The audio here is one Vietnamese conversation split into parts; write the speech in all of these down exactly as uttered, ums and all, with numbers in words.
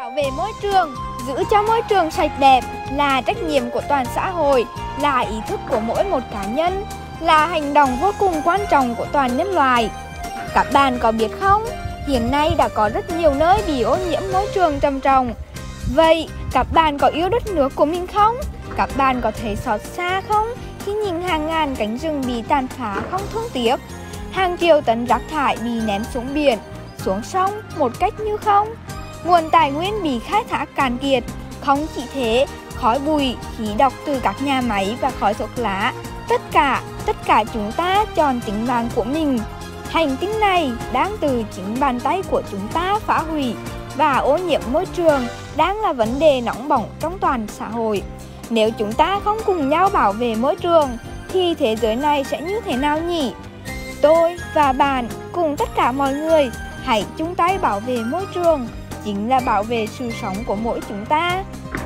Bảo vệ môi trường, giữ cho môi trường sạch đẹp là trách nhiệm của toàn xã hội, là ý thức của mỗi một cá nhân, là hành động vô cùng quan trọng của toàn nhân loại. Các bạn có biết không, hiện nay đã có rất nhiều nơi bị ô nhiễm môi trường trầm trọng. Vậy, các bạn có yêu đất nước của mình không? Các bạn có thấy xót xa không khi nhìn hàng ngàn cánh rừng bị tàn phá không thương tiếc, hàng triệu tấn rác thải bị ném xuống biển, xuống sông một cách như không? Nguồn tài nguyên bị khai thác cạn kiệt. Không chỉ thế, khói bụi, khí độc từ các nhà máy và khói thuốc lá, tất cả, tất cả chúng ta chọn tính mạng của mình. Hành tinh này đang từ chính bàn tay của chúng ta phá hủy, và ô nhiễm môi trường đang là vấn đề nóng bỏng trong toàn xã hội. Nếu chúng ta không cùng nhau bảo vệ môi trường thì thế giới này sẽ như thế nào nhỉ? Tôi và bạn cùng tất cả mọi người hãy chung tay bảo vệ môi trường, chính là bảo vệ sự sống của mỗi chúng ta.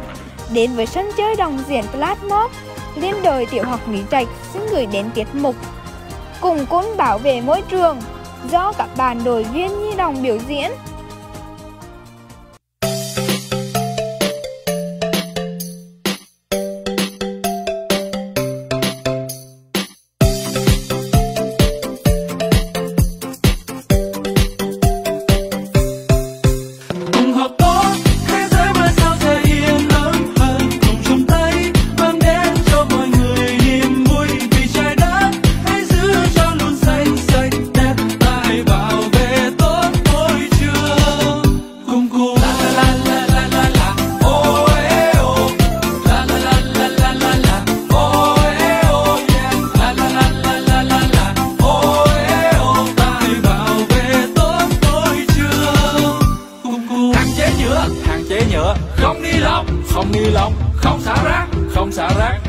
Đến với sân chơi đồng diễn Flash Mob, Liên Đời Tiểu học Lý Trạch xin gửi đến tiết mục Cùng Cún Bảo vệ môi trường do các bạn đội viên nhi đồng biểu diễn. Không ni lông, không ni lông, không xả rác, không xả rác.